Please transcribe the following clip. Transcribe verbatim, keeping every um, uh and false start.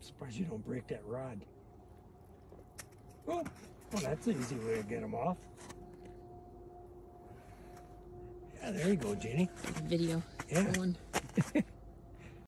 Surprised you don't break that rod. Oh, well, that's an easy way to get them off. Yeah, there you go, Jenny. Video. Yeah. Going.